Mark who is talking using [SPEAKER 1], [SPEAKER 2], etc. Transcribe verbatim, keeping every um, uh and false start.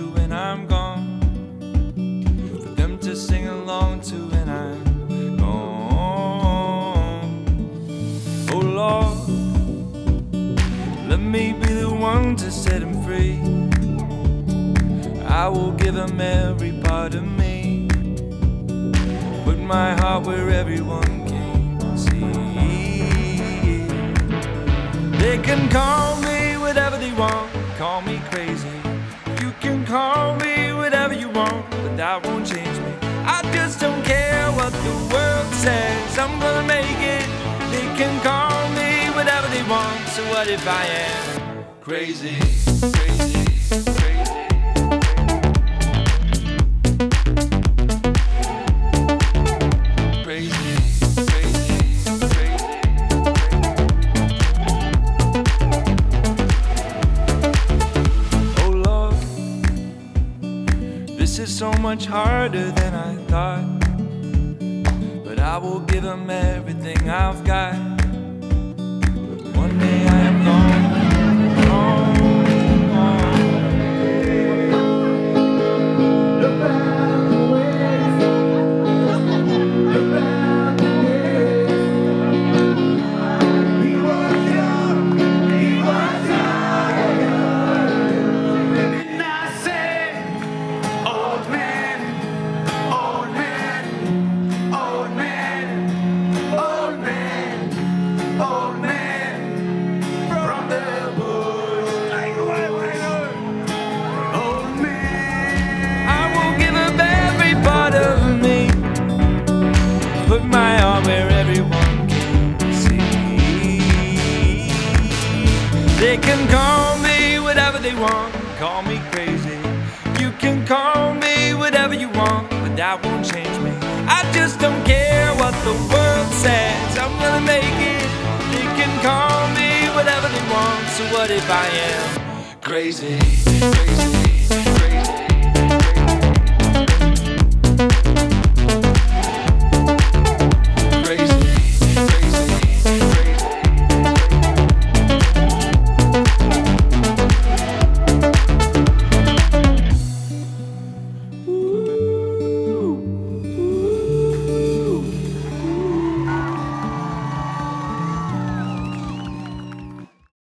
[SPEAKER 1] to when I'm gone, for them to sing along to when I'm gone. Oh Lord, let me be the one to set them free. I will give them every part of me, put my heart where everyone can see. They can call me whatever they want, call me crazy. You can call me whatever you want, but that won't change me. I just don't care what the world says, I'm gonna make it. They can call me whatever they want, so what if I am crazy, crazy, crazy? This is so much harder than I thought, but I will give them everything I've got. One day I am gone, gone, gone. Look round the ways, look round the ways. He was young, he was young, and I said, old man, old man, old man, old man, old man, from the bush. Old man, I will give up every part of me, put my arm where everyone can see. They can call me whatever they want, call me crazy. You can call me whatever you want, but that won't change me. I just don't care what the world says, I'm gonna make it. They can call me whatever they want, so what if I am crazy, crazy?